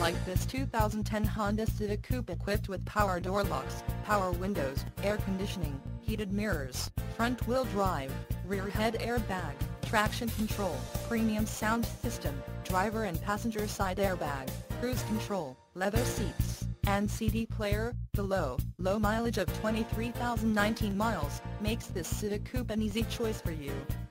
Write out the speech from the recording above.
like this 2010 Honda Civic Coupe equipped with power door locks, power windows, air conditioning, heated mirrors, front-wheel drive, rear head airbag, traction control, premium sound system, driver and passenger side airbag, cruise control, leather seats, and CD player. The low mileage of 23,019 miles makes this Civic Coupe an easy choice for you.